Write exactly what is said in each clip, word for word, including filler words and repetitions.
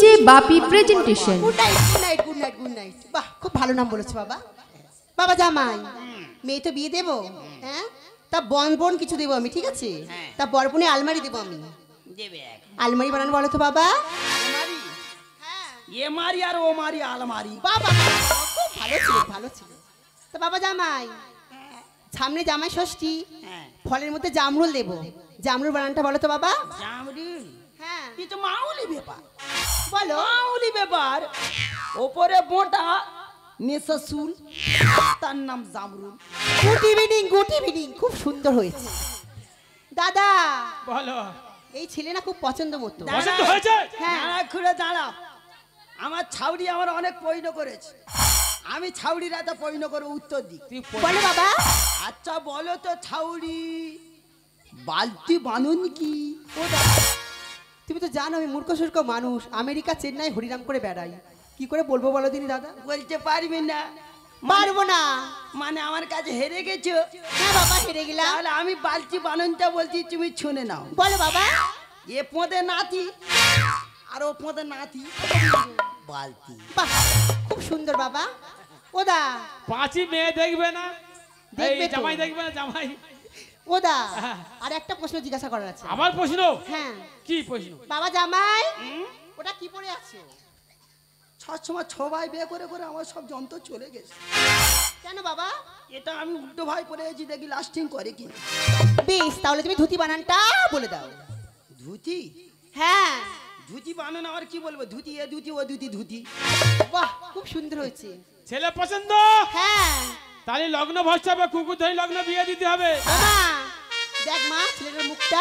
দিচ্ছে Bapi presentation. Good night good night good night good night. বাহ, খুব ভালো নাম বলেছো বাবা। বাবা জামাই, মেয়ে তো বিয়ে দেবো, হ্যাঁ তা বন বন কিছু দেবো আমি, ঠিক আছে? তা বরপনে আলমারি দেবো আমি। দেবে এক আলমারি বানানো বলো তো বাবা। আলমারি, এ মারি আর ও মারি আলমারি। বাবা খুব ভালো ছিল, ভালো ছিল। তা বাবা জামাই, সামনে জামাই ষষ্ঠী, হ্যাঁ ফলের মধ্যে জামরুল দেবো। জামরুল বানানটা বলো তো বাবা। জামরুল, হ্যাঁ এই তো মাউলি ব্যাপার, বলো। মাউলি ব্যাপার। ওপরে মোটা নেশা চুল, তার নাম জামরুল। গুড ইভিনিং, গুড ইভিনিং, খুব সুন্দর হয়েছে দাদা। বলো এই ছেলে না খুব পছন্দ মতো। পছন্দ হয়েছে? হ্যাঁ। দাঁড়া খুঁড়ে দাঁড়া, আমার ছাউড়ি আমার অনেক পৈন করেছে, আমি ছাউড়ির এত পৈন করে উত্তর দিই। তুই বলো বাবা। আচ্ছা বলো তো ছাউড়ি, বালতি বানুন কি? ও দাদা, তুমি তো জানো আমি মূর্খ সূর্খ মানুষ, আমেরিকা চেন্নাই হরিনাম করে বেড়াই, কি করে বলবো বলো দিনি দাদা। বলতে পারবি না? পারবো না। মানে আমার কাছে হেরে গেছো? হ্যাঁ বাবা, হেরে গেলাম। তাহলে আমি বালতি বানুনটা বলছি, তুমি শুনে নাও। বলো বাবা। এ পোঁদে নাতি আর ও পোঁদে নাতি, বালতি। বাহ, খুব সুন্দর বাবা। ওদা পাঁচই মেয়ে দেখবে না? দেখবে এই তো। জামাই দেখবে না? জামাই ওদা আর একটা প্রশ্ন জিজ্ঞাসা করার আছে। আবার প্রশ্ন? হ্যাঁ কি প্রশ্ন? বাবা জামাই, ওটা কি পরে আছো? সবসময় সবাই বিয়ে করে করে আমার সব যন্ত্র চলে গেছে। কেন বাবা? এটা আমি উল্টো ভাই পরে আছি, দেখি লাস্টিং করে কি। বেশ, তাহলে তুমি ধুতি বানানটা বলে দাও। ধুতি? হ্যাঁ। ধুতি বানান আর কি বলবো, ধুতি এ ধুতি ও ধুতি ধুতি। বাহ, খুব সুন্দর হয়েছে। ছেলে পছন্দ? হ্যাঁ। তাহলে লগ্ন ভরতে হবে, কুকুর ধরে লগ্ন বিয়ে দিতে হবে। মা দেখ মা ছেলেটার মুখটা।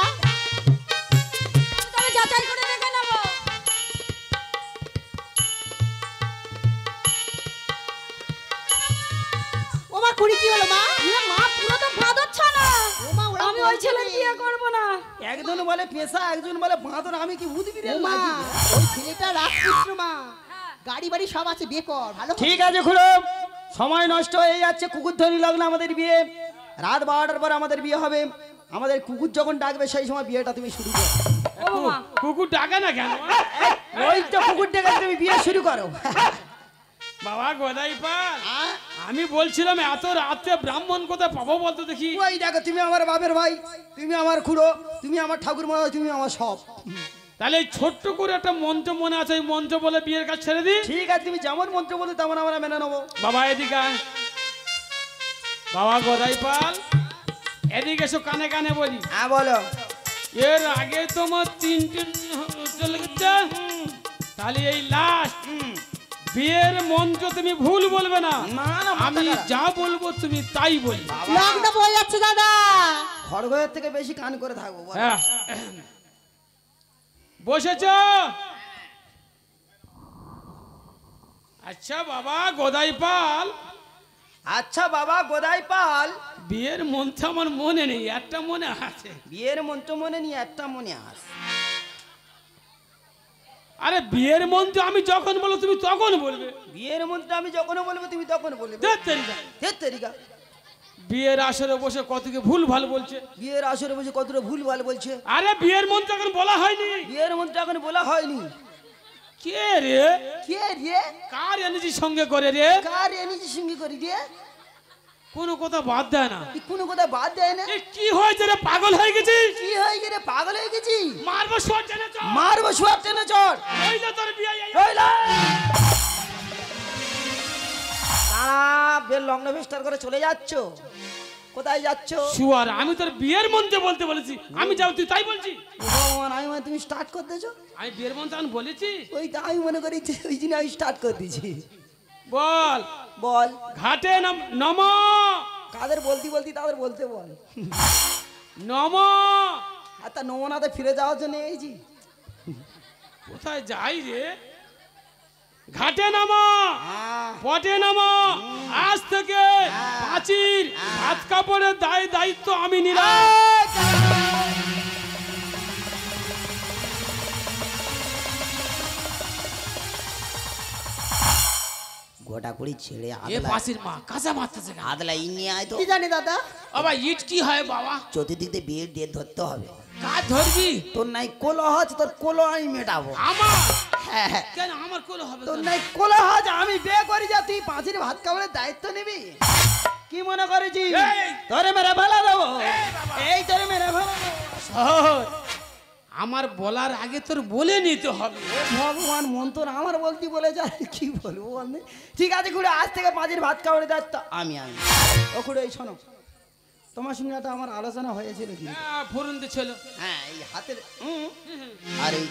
আমি যাচাই করে দেখে নেব। ও মা, কুড়ি কি হলো মা? এ মা, পুরো তো বাঁদর না। ও মা, ওরা আমি ওই ছেলে বিয়ে করব না। একজন বলে পেশা, একজন বলে বাঁদর, আমি কি উদ্ভিদে ও মা, ওই ছেলেটা রাজপুত্র মা, গাড়ি বাড়ি সব আছে, বিয়ে কর ভালো। ঠিক আছে খুড়ো, সময় নষ্ট হয়ে যাচ্ছে, কুকুর ধরি লগ্ন আমাদের বিয়ে, রাত বারোটার পর আমাদের বিয়ে হবে। আমাদের কুকুর যখন ডাকবে সেই সময় বিয়েটা তুমি শুরু করো। ও মা, কুকুর ডাকে না কেন? ওই তো কুকুর ডেকে তুমি বিয়ে শুরু করো। বাবা গদাই পাল, আমি বলছিলাম এত রাতে ব্রাহ্মণ কোথায় পাবো বলতো দেখি। ওই দেখো, তুমি আমার বাপের ভাই, তুমি আমার খুড়ো, তুমি আমার ঠাকুর মা, তুমি আমার সব। তাহলে এই ছোট্ট করে একটা মন্ত্র মনে আছে, ওই মন্ত্র বলে বিয়ের কাজ ছেড়ে দিই। ঠিক আছে, তুমি যেমন মন্ত্র বলো তেমন আমরা মেনে নেবো। বাবা এদিকে আয়। বাবা গদাই পাল এদিকে এসো, কানে কানে বলি। হ্যাঁ বলো। এর আগে তোমার তিনটে চলে গেছে, তাহলে এই লাস্ট বিয়ের মন্ত্র তুমি ভুল বলবে না। না না, আমি যা বলবো তুমি তাই বলবে। লগ্ন বয়ে যাচ্ছে দাদা। খড়গয়ের থেকে বেশি কান করে থাকবো। বলো। হ্যাঁ বসেছ? আচ্ছা বাবা গদাই পাল, আচ্ছা বাবা গোদাই পাল, বিয়ের মন্ত্র আমার মনে নেই, একটা মনে আছে। বিয়ের মন্ত্র মনে নিয়ে একটা মনে আস। আরে বিয়ের মন্ত্র আমি যখন বলবো তুমি তখন বলবে। বিয়ের মন্ত্র আমি যখন বলবো তুমি তখন বলবে। ধ্যাৎ তেরিকা। ধ্যাৎ তেরিকা। বিয়ের আসরে বসে কতকে ভুল ভাল বলছে। বিয়ের আসরে বসে কতটা ভুল ভাল বলছে। আরে বিয়ের মন্ত্র এখন বলা হয়নি। বিয়ের মন্ত্র এখন বলা হয়নি। কে রে? কে রে? কার এনেছি সঙ্গে করে রে? কার এনেছি সঙ্গে করি রে? কোনো কথা বাদ দেয় না। তুই কোনো কথা বাদ দেয় না। এ কি হয়েছে রে? পাগল হয়ে গেছিস? কি হয়ে গেছে? পাগল হয়ে গেছি? মারবো শট টেনে চল। মারবো সোয়াব টেনে চড়। ওই যে তোর বিয়ে। এই- ওই লা। দাঁড়া, বের লগ্ন ফেস্টার করে চলে যাচ্ছ, কোথায় যাচ্ছ? শুয়ার, আমি তোর বিয়ের মন্ত্র বলতে বলেছি, আমি যাও তুই তাই বলছি। ভগবান, আমি মনে তুমি স্টার্ট করে দিয়েছো। আমি বিয়ের মন্ত্র এখন বলেছি। ওই তো আমি মনে করি যে ওই জন্য আমি স্টার্ট করে দিয়েছি। বল। বল। ঘাটে নম নম। কাদের বলতি বলতি তাদের বলতে বল। নম। আর তা নমনাতে ফিরে যাওয়ার জন্য এইছি। কোথায় যাই রে? ঘাটে নাম, হ্যাঁ। পটে নাম। আজ থেকে পাঁচির হাত কাপড়ের দায় দায়িত্ব আমি নিলাম। গোটা কুড়ি ছেড়ে এ পাঁচির মা কাঁচা মারতেছে কেন? আদলা ই নিয়ে আয় তো। কি জানি দাদা? বাবা ইট কি হয় বাবা? চতুর্দিক দিয়ে বিয়ের দিয়ে ধরতে হবে। কাজ ধরবি? তোর নাই কোলো আছে, তোর কোলো আমি মেটাবো। আমার হ্যাঁ হ্যাঁ কেন আমার কোলে হবে তোর কেন? নাই কোলা হাজ আমি বিয়ে করি যা তুই পাঁচির ভাত খাবারের দায়িত্ব নিবি কি মনে করেছিস এই! তোরে মেরে ফেলা দেবো এই বাবা! এই তোরে মেরে ফেলা দেবো শহর, আমার বলার আগে তোর বলে নিতে হবে। ভগবান মন তোর আমার বলতি বলে যা কি বলবো বলতে ঠিক আছে খুড়ে আজ থেকে পাঁচের ভাত খাবারের দায়িত্ব আমি আমি ও খুড়ে এই শোনো তোমার সঙ্গে একটা আমার আলোচনা হয়েছিল কি হ্যাঁ, ফুরুন্দি ছিল। হ্যাঁ এই হাতের উম, আর এই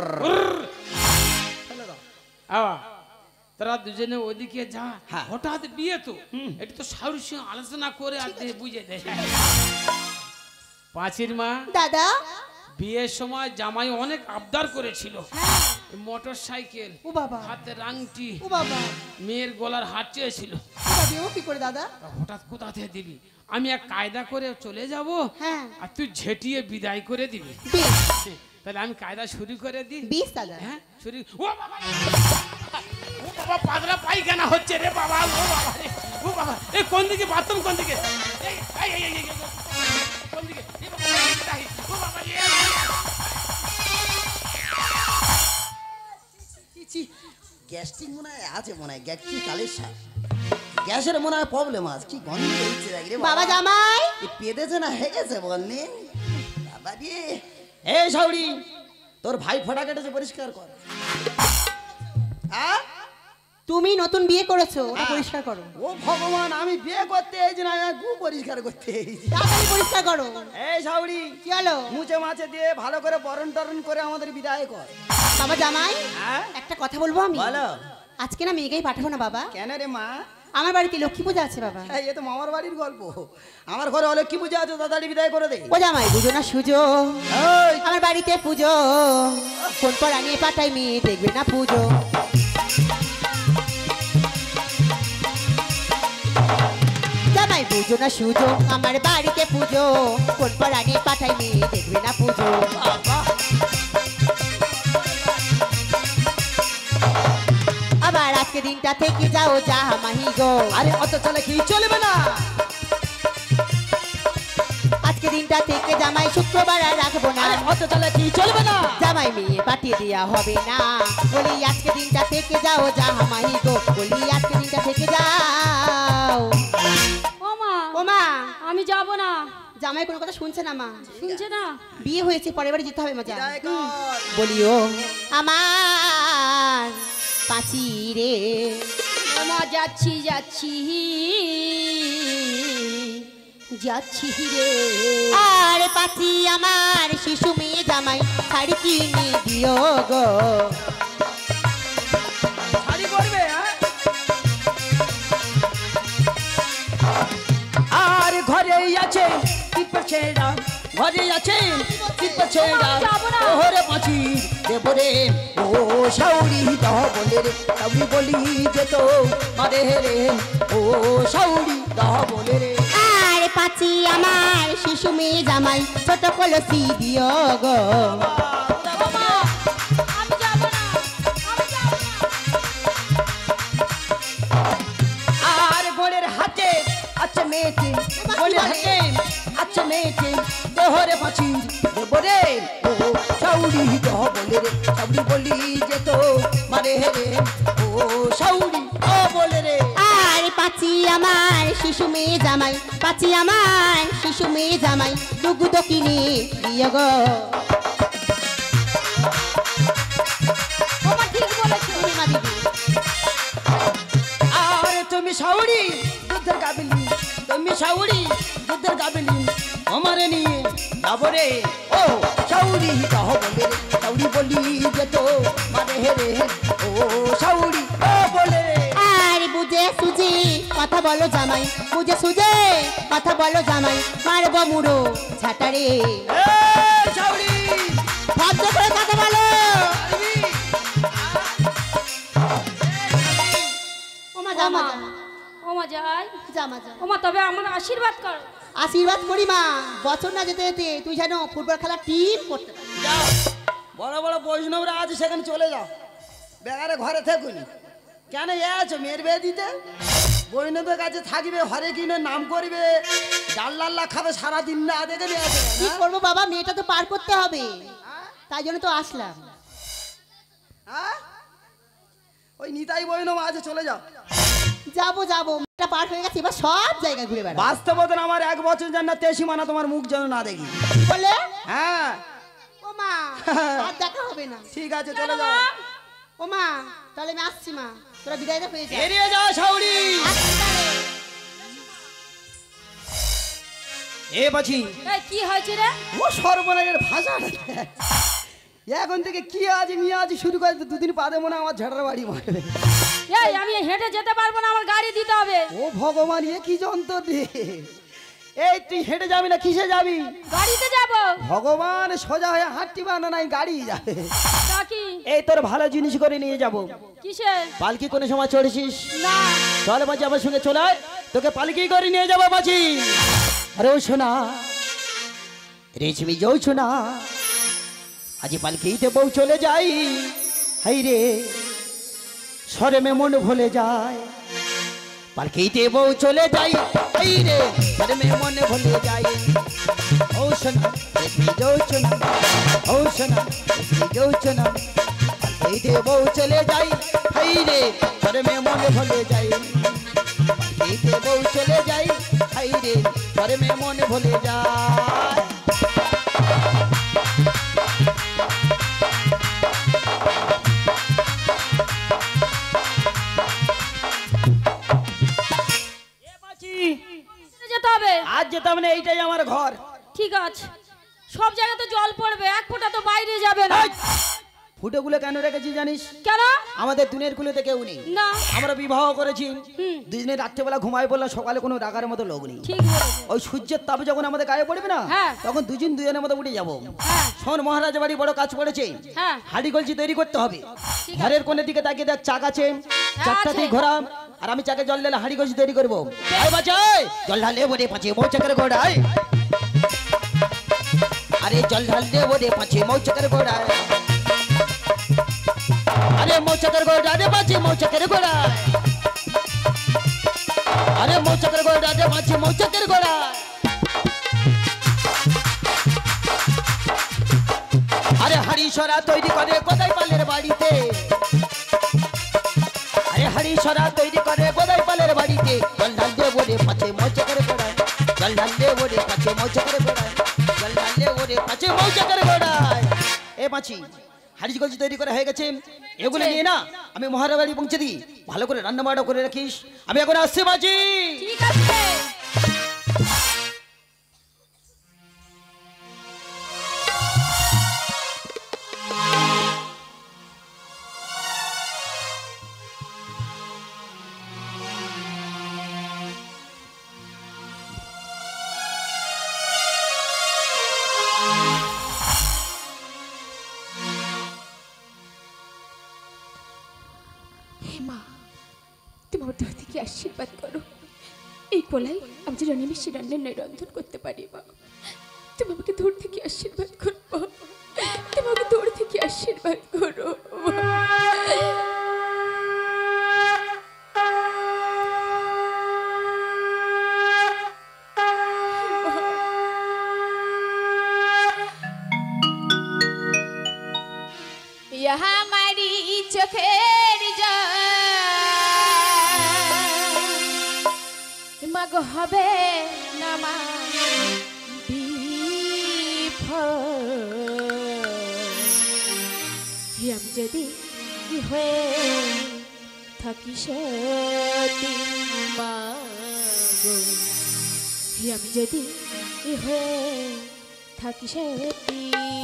ফেলে দাও। আবা, তোরা দুজনে ওদিকে যা। হ্যাঁ। হঠাৎ বিয়ে তো এটা তো শাহরুর সঙ্গে আলোচনা করে আর দে বুঝে দে। পাঁচির মা, দাদা বিয়ের সময় জামাই অনেক আবদার করেছিল, মোটর সাইকেল, ও বাবা হাতের আংটি, ও বাবা মেয়ের গলার হার চেয়েছিল। এটা দেবো কি করে দাদা? তা হঠাৎ কোথা থেকে দিবি? আমি এক কায়দা করে চলে যাব, হ্যাঁ আর তুই ঝেটিয়ে বিদায় করে দিবি। বেশ তাহলে আমি কায়দা শুরু করে দিই। বেশ দাদা হ্যাঁ শুরু। ও বাবা, ও বাবা, পাতলা পায়খানা হচ্ছে রে বাবা। ও বাবা রে, ও বাবা, এই কোন দিকে বাথরুম, কোন দিকে? এই, এই, এই, এই, এই, এই, কোন দিকে? এই বাবা, কোন দিকে যাই? ও বাবা রে। গ্যাস্ট্রিক মনে হয় আছে মনে হয় গ্যাস্ট্রিক কালের গ্যাসের মনে হয় প্রবলেম আছে কি গন্ধ হচ্ছে দেখ রে বাবা জামাই এ পেদেছে না হেগেছে বলনি বাবা রে এই সাউরি তোর ভাই ফোঁটা কেটেছে পরিষ্কার কর হ্যাঁ তুমি নতুন বিয়ে করেছো ওটা পরিষ্কার করো ও ভগবান আমি বিয়ে করতে এসেছি না গু পরিষ্কার করতে এসেছি তাড়াতাড়ি পরিষ্কার করো এই সাউরি কি হলো মুছে মাছে দিয়ে ভালো করে বরণ টরণ করে আমাদের বিদায় কর বাবা জামাই হ্যাঁ একটা কথা বলবো আমি বলো আজকে না মেয়েকেই পাঠাবো না বাবা কেন রে মা আমার বাড়িতে লক্ষ্মী পূজা আছে বাবা এই এ তো মামার বাড়ির গল্প আমার ঘরে অনেক কি পূজা আছে তাড়াতাড়ি বিদায় করে দে ও জামাই বুঝো না সুজো এই, আমার বাড়িতে পুজো কোন পর আনিয়ে পাঠাই মেয়ে দেখবে না পুজো জামাই বুঝো না সুজো আমার বাড়িতে পুজো কোন পর আনিয়ে পাঠাই মেয়ে দেখবে না পুজো বাবা আবার আজকে দিনটা থেকে যাও যা মাহি গো আরে অত চলে কি চলবে না আজকে দিনটা থেকে জামাই শুক্রবার আর রাখবো না আরে অত চলে কি চলবে না জামাই মেয়ে পাঠিয়ে দেওয়া হবে না বলি আজকে দিনটা থেকে যাও যা মাহি গো বলি আজকে দিনটা থেকে যাও ও মা ও মা আমি যাব না। জামাই কোনো কথা শুনছে না মা শুনছে না? বিয়ে হয়েছে পরের বাড়ি যেতে হবে মা যা বিদায় কর বলিও আমার পাচি রে ও মা যাচ্ছি যাচ্ছি যাচ্ছি রে। আর পাচি আমার শিশু মেয়ে জামাই শাড়ি কিনে দিও গো শাড়ি পরবে হ্যাঁ আর ঘরেই আছে টিপ ছেড়া ঘরে আছে টিপ ছেড়া যাবো না। ওরে পাঁচি দেব রে ও শাউরি দহ বলে রে শাউরি বলি যেত মারে রে ও শাউরি দহ বলে রে আর পাচি আমার শিশু মেয়ে জামাই ছোট কলসি দিও গো ও মা আমি যাব না, আমি যাব না। আর গোড়ের হাতে আচ্ছা মেয়েকে গোড়ের হাতে আচ্ছা মেয়েকে দেহরে পাঁচি দেব রে ও শাউরি দহ বলে রে শাউরি বলি যেত মারে রে ও শাউরি ও বলে রে আর পাচি আমার শিশু মেয়ে জামাই পাচি আমার শিশু মেয়ে জামাই দুগুদ কিনে দিও গো ও মা ঠিক বলেছো। তুমি মা দিদি আর তুমি শাউরি দুধের গাবিলি তুমি শাউরি দুধের গাবিলি আমারে নিয়ে যাবো রে ও শাউরি দহ বলে রে শাউরি বলি যেত মারে রে ও শাউরি ও বলে রে আর বুঝে সুঝে কথা বলো জামাই বুঝে সুঝে কথা বলো জামাই মারবো মুড়ো ঝাঁটারে এই শাউরি ভদ্র করে কথা বলো আরবি ও মা ও জামা মা ও মা যাই। জামা জামা ও মা তবে আমার আশীর্বাদ কর। আশীর্বাদ করি মা বছর না যেতে যেতে তুই যেন ফুটবল খেলা টিম করতে পারিস। যাও বড় বড় বৈষ্ণবরা আছে সেখানে চলে যাও বেগারে ঘরে থাকুনি কেন এ আছো মেয়ের বিয়ে দিতে বৈষ্ণবের কাছে থাকবে হরে কিনে নাম করবে ডাল লাল্লা খাবে সারাদিন না দেখে নিয়ে আসবে কি করবো বাবা মেয়েটা তো পার করতে হবে তাই জন্য তো আসলাম হ্যাঁ ওই নিতাই বইনো আজ চলে যাও। যাবো যাবো, এটা পার হয়ে গেছে, এবার সব জায়গা ঘুরে বেড়াবো। বাস্তবতা আমার এক বছর যেন না তেইশ মানা তোমার মুখ যেন না দেখি। বলে হ্যাঁ ও মা আর দেখা হবে না। ঠিক আছে চলে যাও। ও মা তাহলে আমি আসছি মা, তোরা বিদায় দে হয়ে যা। এড়িয়ে যাও শাউরি। এ বাছি এই কি হয়েছে রে? ও সর্বনাশের ভাষা। এখন থেকে কি আজ নিয়ে আজ শুরু করে দুদিন বাদে মনে হয় আমার ঝাড়ার বাড়ি মারবে। এই আমি হেঁটে যেতে পারবো না, আমার গাড়ি দিতে হবে। ও ভগবান এ কি যন্ত্র রে। এই তুই হেঁটে যাবি না কিসে যাবি? গাড়িতে যাব। ভগবান সোজা হয়ে হাঁটটি বানা নাই গাড়ি যাবে। তা কি? এই তোর ভালো জিনিস করে নিয়ে যাব। কিসে? পালকি কোনো সময় চড়েছিস? না। চলে বাজি আমার সঙ্গে চলে আয়, তোকে পালকি করে নিয়ে যাবো বাজি। আরে ও শোনা রেশমি যাও শোনা, আজ পালকিতে বউ চলে যাই। হাই রে সরমে মন ভুলে যায়, পালকিতে বউ চলে যাই। হাই রে সরমে মন ভুলে যাই। ও শোনা রেশমি যাও শোনা, ও শোনা রেশমি যাও শোনা, পালকিতে বউ চলে যাই। হাই রে সরমে মন ভুলে যাই, পালকিতে বউ চলে যাই। হাই রে সরমে মন ভুলে যায়। যেতে হবে। আজ যেতাম না, এইটাই আমার ঘর। ঠিক আছে, সব জায়গাতে জল পড়বে, এক ফোঁটা তো বাইরে যাবে না। ফুটোগুলো কেন রেখেছি জানিস? কেন? আমাদের দুনের কুলেতে কেউ নেই। না। আমরা বিবাহ করেছি, হুম। দুজনে রাত্রেবেলা ঘুমাই বললাম, সকালে কোনো রাগার মতো লোক নেই। ঠিক বলেছো। ওই সূর্যের তাপে যখন আমাদের গায়ে পড়বে না, হ্যাঁ। তখন দুজন দুজনের মতো উঠে যাবো। হ্যাঁ। শোন মহারাজ বাড়ি বড় কাজ পড়েছে, হ্যাঁ। হাড়ি গলছি তৈরি করতে হবে। ঠিক আছে। ঘরের কোণের দিকে তাকিয়ে দেখ চাক আছে, চাকটাতেই আছে। ঘোরা। আর আমি চাকে জল ঢেলে হাড়ি গলছি তৈরি করবো। আয় বাঁচাই জল ঢালে বলে পাঁচে মৌ চাকের ঘোড়ায়, আরে জল ঢাললে বলে পাঁচে মৌ চাকের ঘোড়ায়, আরে মৌ চাকের ঘোড়া রে পাঁচে মৌ চাকের ঘোড়ায়, আরে মৌ চাকের ঘোড়া রে পাঁচে মৌ চাকের ঘোড়ায়। আরে হাড়ি সরা তৈরি করে কোথায় পালের বাড়িতে, আরে হাড়ি সরা তৈরি করে কোথায় পালের বাড়িতে, জল ঢাললে বলে পাঁচে মৌ চাকের ঘোড়ায়, জল ঢাললে বলে পাঁচে মৌ চাকের ঘোড়ায়, জল ঢাললে বলে পাঁচে মৌ চাকের ঘোড়ায়। এ মাছি হাড়ি গলজি তৈরি করা হয়ে গেছে, এগুলো নিয়ে না আমি মহারাজ বাড়ি পৌঁছে দিই। ভালো করে রান্না বাড়া করে রাখিস, আমি এখন আসছি মাঝি। ঠিক আছে। তোমার দূর থেকে আশীর্বাদ করো, এই কোলাই আমি যেন নিমিষে রান্নার নয় রন্ধন করতে পারি। মা তুমি আমাকে দূর থেকে আশীর্বাদ করো, তুমি আমাকে দূর থেকে আশীর্বাদ করো। हमारी चोखेर मग हबे नामा हम जदि हয়ে থাকি সতী মাগো, আমি যদি হয়ে থাকি সতী,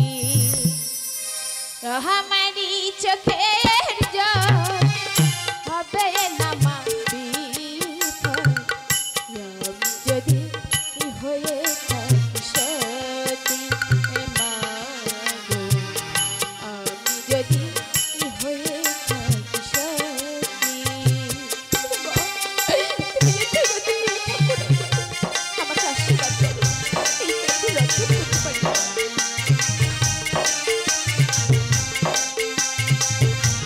हमारी चोखेर जल হবে না মা বিফল, আমি যদি হয়ে থাকি সতী মাগো, আমি যদি হয়ে থাকি সতী। আমাকে আশীর্বাদ করো, এই কাজে রক্ষা করতে পারি।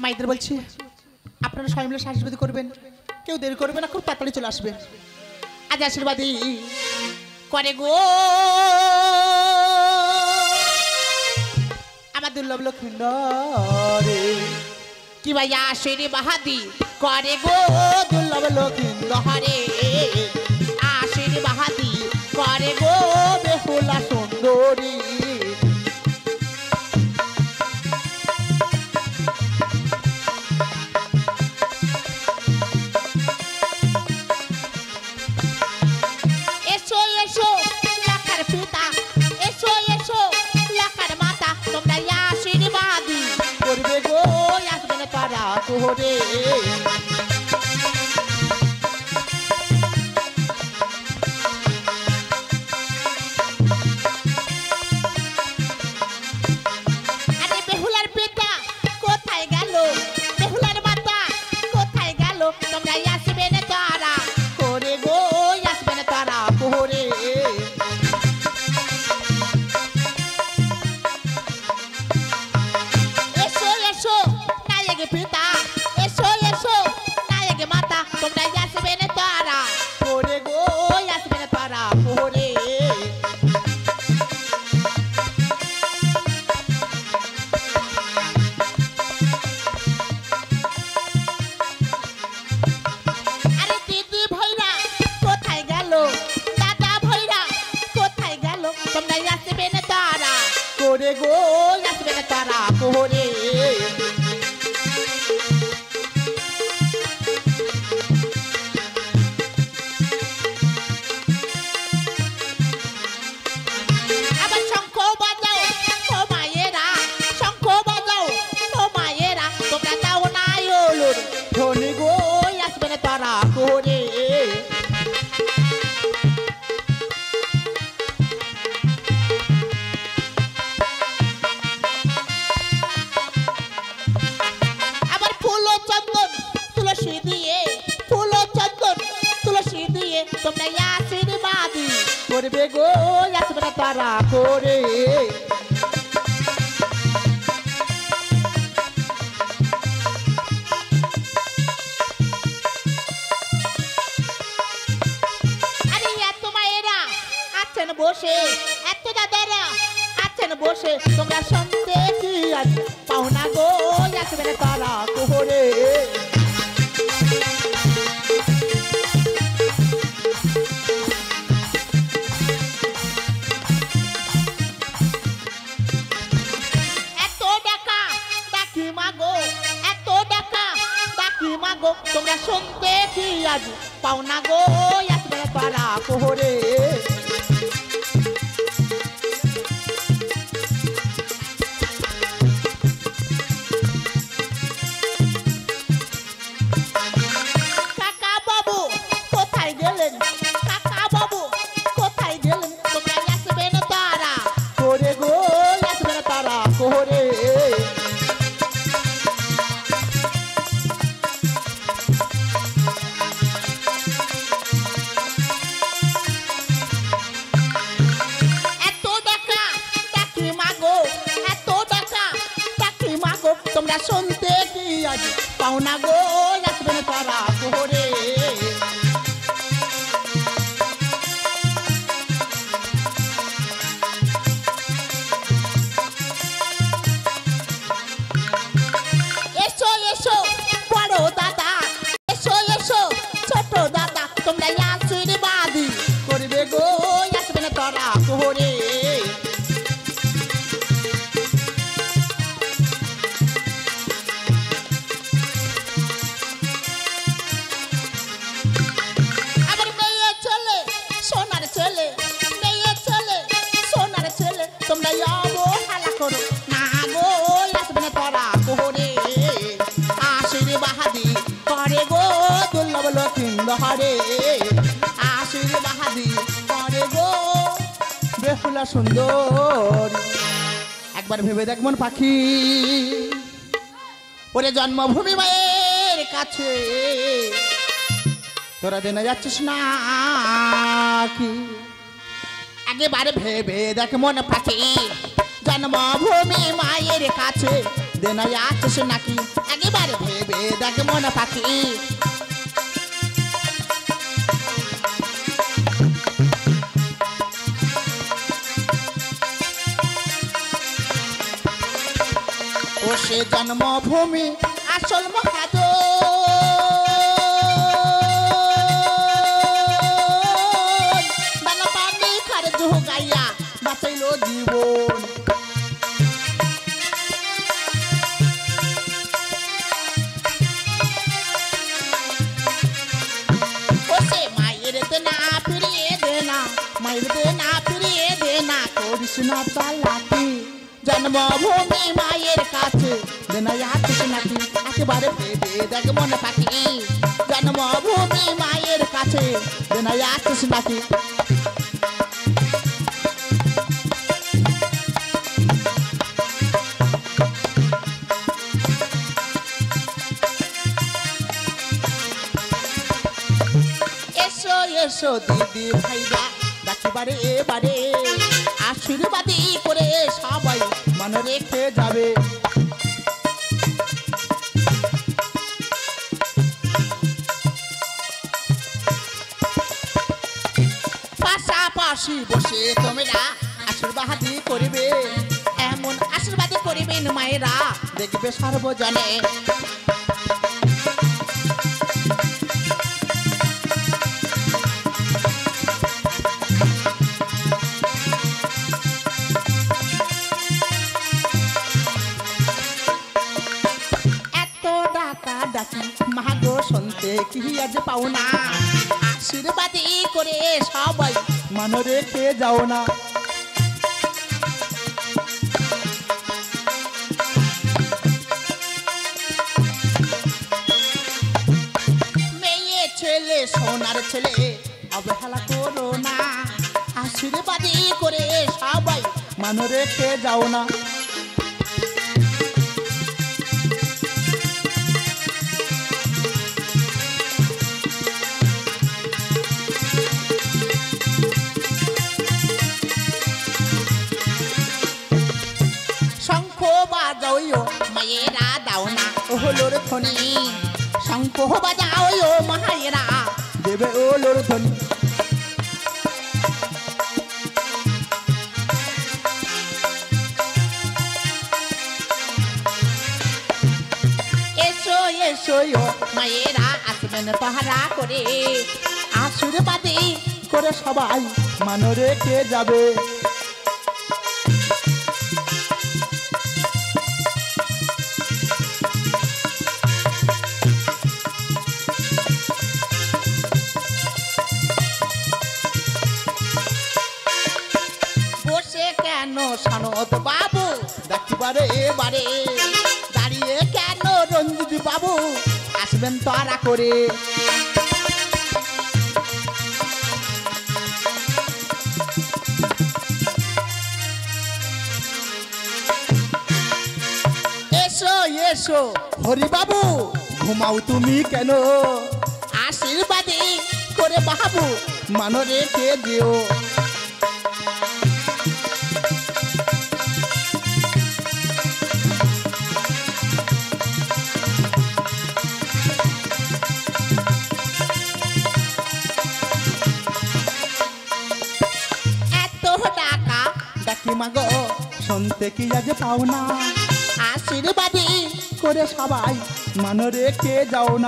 মাইদের বলছি আপনারা সবাই মিলে আশীর্বাদ করবেন, কেউ দেরি করবে না, খুব তাড়াতাড়ি চলে আসবে। আজ আশীর্বাদী করে গো আমার দুর্লভ লক্ষিন্দরে, কি ভাইয়া আশির বাহাদি করে গো দুর্লভ লক্ষিন্দরে, আশির বাহাদি করে গো বেহুলা সুন্দরী। এসো এসো লাখার পিতা, এসো এসো লাখার মাতা, তোমরা আশীর্বাদী করবে গো আসবে না তারা তোরে, আরে বেহুলার পিতা কোথায় গেল, বেহুলার মাতা কোথায় গেল, তোমরা আসবে না তারা করে গো আসবে না তারা তোরে। এসো এসো নায়ক পিতা, এসো এসো নায়ক মাতা, তোমরা আসবে না তারা করে গো আসবে না তারা তোরে। আরে দিদি ভাইরা কোথায় গেল, দাদা ভাইরা কোথায় গেল, তোমরা আসবে না তারা করে গো আসবে না তারা তোরে। আবার শঙ্খ বাজাও ও মায়েরা, শঙ্খ বাজাও ও মায়েরা, তোমরা যাও না ওলুর ধনী গো আসবে না তারা তোরে। আবার ফুল ও চন্দন তুলসী দিয়ে, ফুল ও চন্দন তুলসী দিয়ে, তোমরা আশীর্বাদী করবে গো আসবে না তারা তোরে। আরে এত মায়েরা আছেন বসে, এত দাদারা আছেন বসে, তোমরা শুনতে কি আজ পাওনা গো আসবে না তারা তোরে। এত ডাকা ডাকি মাগো, এত ডাকা ডাকি মাগো, তোমরা শুনতে কি আজ পাওনা গো আসবে না তারা তোরে। কাকা বাবু কোথায় গেলেন, কাকা বাবু কোথায় গেলেন, তোমরা আসবে না তারা করে গো আসবে না তারা তোরে। এত ডাকা ডাকি মাগো, এত ডাকা ডাকি মাগো, তোমরা শুনতে কি আজ পাওনা গো আসবে না তারা তোরে। এসো এসো বড় দাদা, এসো এসো ছোট দাদা, তোমরা আশীর্বাদী করবে গো আসবে না তারা তোরে। আবার মেয়ে ছেলে সোনার ছেলে, মেয়ে ছেলে সোনার ছেলে, তোমরা অবহেলা করো না গো আসবে না তারা তোরে। আশীর্বাদী করে গো দুর্লভ লক্ষিন্দরে, আশীর্বাদী করে গো বেহুলা সুন্দর। একবার ভেবে দেখ মন পাখি, ওরে জন্মভূমি মায়ের কাছে তোরা দেনা যাচ্ছিস না কি? একেবারে ভেবে দেখ মন পাখি, জন্মভূমি মায়ের কাছে দেনা আসছে নাকি একেবারে ভেবে দেখ মন পাখি ও সে জন্মভূমি আসল মহাজ দানা পানি খারে জোগাইয়া বাঁচাইল জীবন ও সে মায়ের দেনা ফিরিয়ে দেনা মায়ের দেনা ফিরিয়ে দেনা করিস না চালাকি জন্মভূমি মায়ের কাছে দেনা আসছে নাকি একেবারে ভেবে দেখ মনে পাখি জন্মভূমি মায়ের কাছে দেনা আসছে নাকি এসো এসো দিদি ভাইরা ডাকিবারে এবারে আশীর্বাদী করে সবাই মনে রেখে যাবে পাশাপাশি বসে তোমরা আশীর্বাদী করবে এমন আশীর্বাদী করবেন মায়েরা দেখবে সর্বজনে মাগো শুনতে কি আজ পাও না আশীর্বাদী করে সবাই মনে রেখে যাও না মেয়ে ছেলে সোনার ছেলে অবহেলা করো না আশীর্বাদী করে সবাই মনে রেখে যাও না মায়েরা দাও না ওলোর ধ্বনি শঙ্খ বাজাও ও মায়েরা দেবে ওলোর ধ্বনি এসো এসো মায়েরা আসবেন পাহারা করে আশীর্বাদী করে সবাই মনে রেখে যাবে সনদ বাবু দেখিবারে এবারে দাঁড়িয়ে কেন রঞ্জিত বাবু আসবেন তারা করে এসো এসো হরি বাবু ঘুমাও তুমি কেন আশীর্বাদী করে বাবু মনে রেখে দিও মাগো শুনতে কি আজ পাও না আশীর্বাদী করে সবাই মনে রেখে যাও না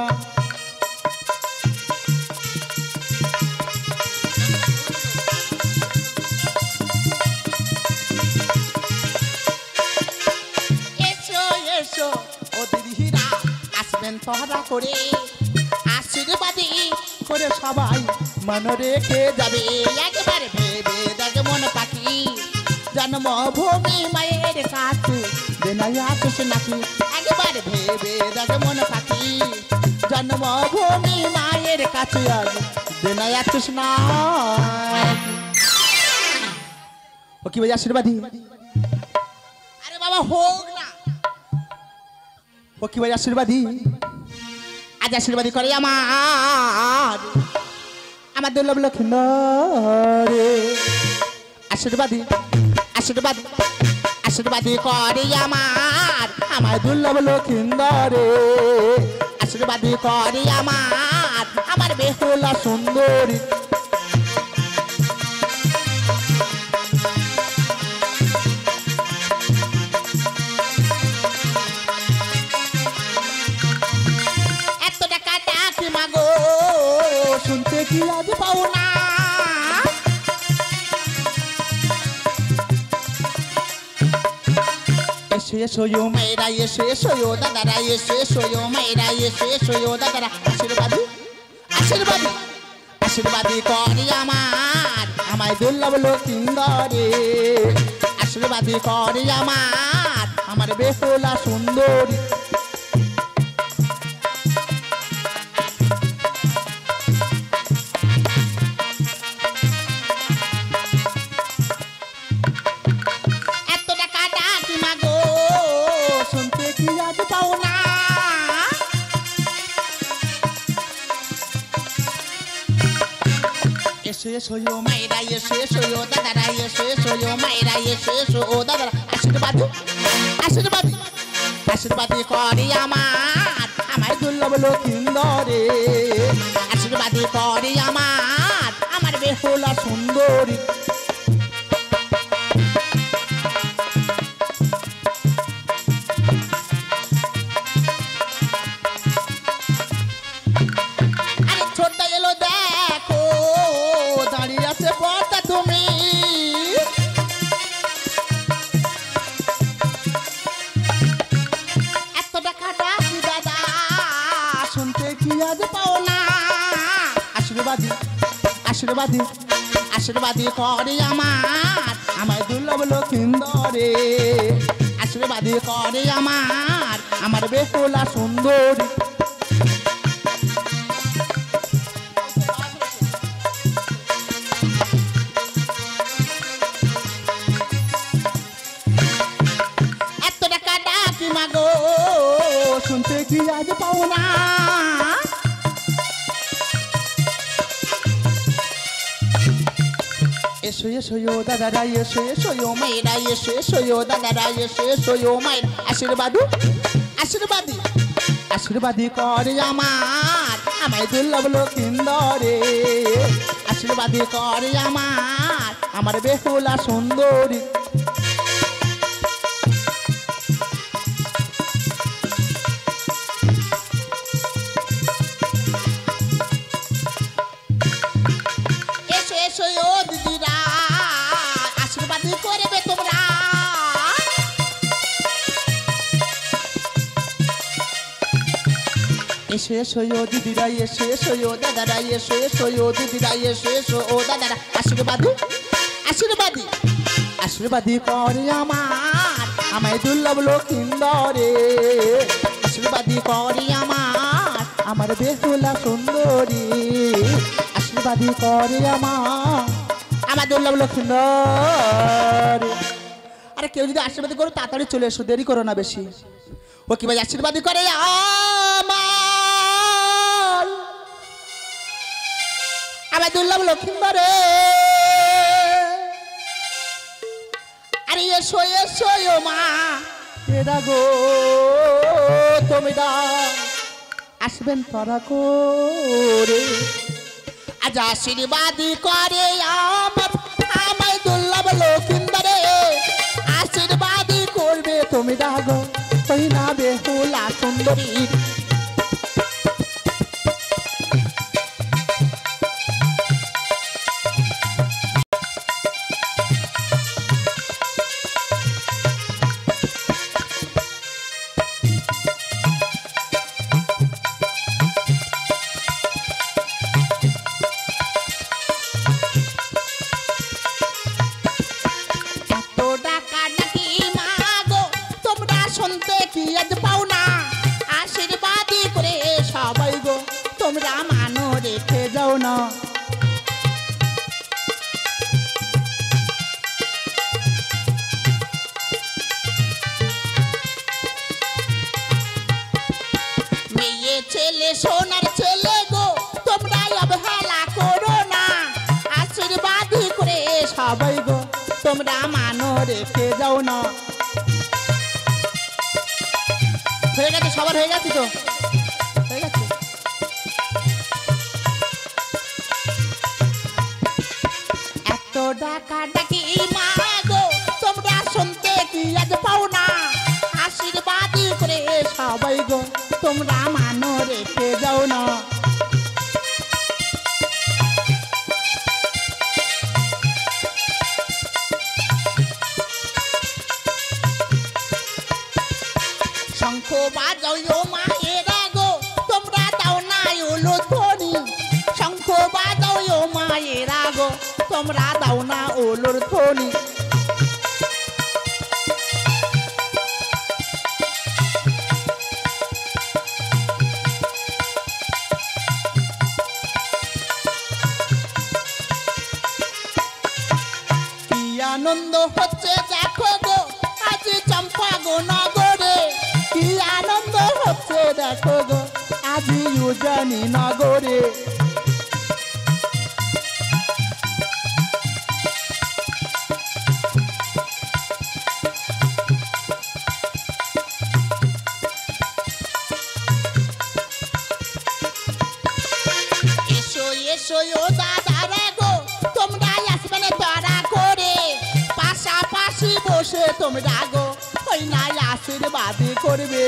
এসো এসো ও দিদিরা আসবেন পহরা করে আশীর্বাদী করে সবাই মনে রেখে যাবে একবারে ভেবে দেখে মন পাখি জন্মভূমি মায়ের কাছে দেনা আসছে নাকি একবার ভেবে দেখে মন পাখি জন্মভূমি মায়ের কাছে আজ দেনা আসছে না ও কি ভাই আশীর্বাদী আরে বাবা হোক না ও কি ভাই আশীর্বাদী আজ আশীর্বাদী করে আমার আমার দুর্লভ লক্ষ্মণ রে আশীর্বাদী আশীর্বাদ আশীর্বাদী করে আমার আমায় দুর্লভ লক্ষিন্দরে আশীর্বাদী করি আমার আমার বেহুলা সুন্দরী এত টাকা ডাকি মাগো শুনতে কি আজ পাও না এসো এসো ইউ মেয়েরা এসো এসো ইউ দাদারা এসো এসো ইউ মেয়েরা এসো এসো ইউ দাদারা আশীর্বাদী আশীর্বাদী আশীর্বাদী করি আমার আমায় দুর্লভ লক্ষিন্দরে আশীর্বাদী করি আমার আমার বেহুলা সুন্দরী এত টাকা ডাকি মাগো শুনতে কি আজ পাও না এসো এসো ইউ মায়েরা এসো এসো ইউ দাদারা এসো এসো ইউ মায়েরা এসো এসো ও দাদারা আশীর্বাদ আশীর্বাদ আশীর্বাদী করি আমার আমার দুর্লভ লক্ষিন্দরে আশীর্বাদী করি আমার আমার বেহুলা সুন্দরী আরে ছোট্ট এলো দেখো দাঁড়িয়ে আছে পর্দা তুমি এত টাকা ডাকি দাদা শুনতে কি আজ পাও না আশীর্বাদী আশীর্বাদী আশীর্বাদী করে আমার আমায় দুর্লভ লক্ষিন্দরে আশীর্বাদী করে আমার আমার বেহুলা সুন্দরী এত টাকা ডাকি মাগো শুনতে কি আজ পাও না এসো এসো ইউ দাদারা এসো এসো ইউ মেয়েরা এসো এসো ইউ দাদারা এসো এসো ইউ মায়েরা আশীর্বাদী আশীর্বাদী আশীর্বাদী করে আমার আমায় দুর্লভ লক্ষিন্দরে আশীর্বাদী করে আমার আমার বেহুলা সুন্দরী এসো এসো ও দিদিরা আশীর্বাদী করবে তোমরা এসো এসো ও দিদিরা এসো এসো ও দাদারা এসো এসো ও দিদিরা এসো এসো ও দাদারা আশীর্বাদী আশীর্বাদী আশীর্বাদী করে আমার আমায় দুর্লভ লক্ষিন্দরে আশীর্বাদী করে আমার আমার বেহুলা সুন্দরী আশীর্বাদী করে আমার আমার দুর্লভ লক্ষিন্দরে আরে কেউ যদি আশীর্বাদ করো তাড়াতাড়ি চলে এসো দেরি করো না বেশি ও কি ভাই আশীর্বাদী করে আমার আমার দুর্লভ লক্ষিন্দরে আরে এসো এসো ও মা এরা গো তুমি দা আসবেন তারা করে আজ আশীর্বাদী করে আমার আমায় দুর্লভ লক্ষিন্দরে আশীর্বাদী করবে তুমি দাগো তুই না বেহুলা সুন্দরী তোমরা মানো রেখে যাও না মেয়ে ছেলে সোনার ছেলে গো তোমরা অবহেলা করো না আশীর্বাদ করে সবাই গো তোমরা মানো রেখে যাও না হয়ে গেছে সবার হয়ে গেছে তো হয়ে গেছে এত ডাকা ডাকি মা গো তোমরা শুনতে কি আজ পাও না আশীর্বাদ করে সবাই গো তোমরা মানো রেখে যাও না শঙ্খ বাজাও ও মায়েরা গো তোমরা দাও না ওলো ধ্বনি শঙ্খ বাজাও ও মায়েরা গো তোমরা দাও না ওলোর ধ্বনি কি আনন্দ হচ্ছে দেখো গো আজ চম্পা গো নগরে কি আনন্দ হচ্ছে দেখো গো আজ উজানি নগরে এসো এসো ও দাদারা গো তোমরা আসবে না তারা করে পাশাপাশি বসে তোমরা গো ওই না আশীর্বাদ করবে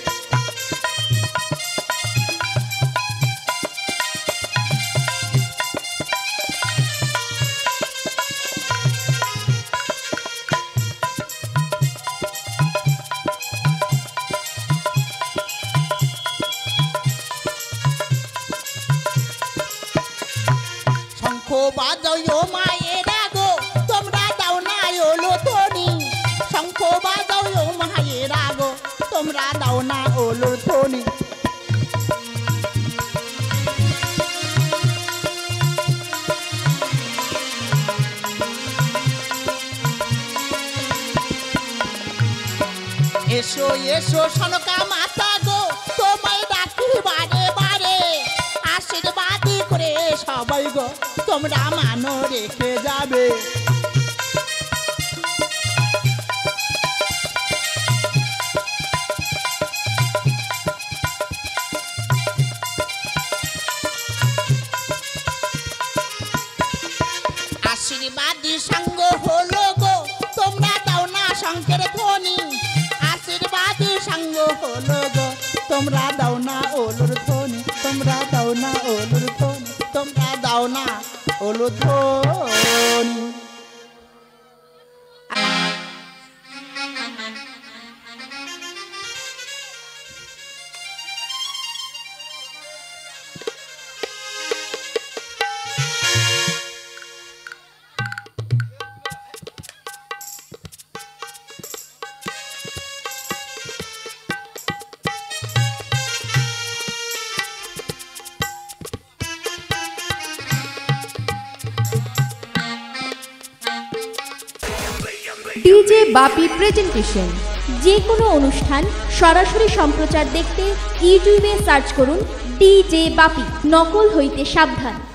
শঙ্খ বাজাও ও মায়েরা গো তোমরা দাও না ওলো ধ্বনি শঙ্খ বাজাও ও মায়েরা গো তোমরা দাও না ওলো ধ্বনি এসো এসো সনকা মাতা গো তোমায় ডাকি বারে বারে আশীর্বাদ করে সবাই গো তোমরা মানো রেখে যাবে আশীর্বাদ সঙ্গ হলো গো তোমরা দাও না শঙ্কের ধ্বনি আশীর্বাদ সঙ্গ হলো গো তোমরা দাও না ওলুর ধ্বনি তোমরা দাও না ওলুর ধ্বনি তোমরা দাও না ওলুর ধ্বনি ডিজে বাপি প্রেজেন্টেশন যে কোনো অনুষ্ঠান সরাসরি সম্প্রচার দেখতে ইউটিউবে সার্চ করুন ডিজে বাপি নকল হইতে সাবধান।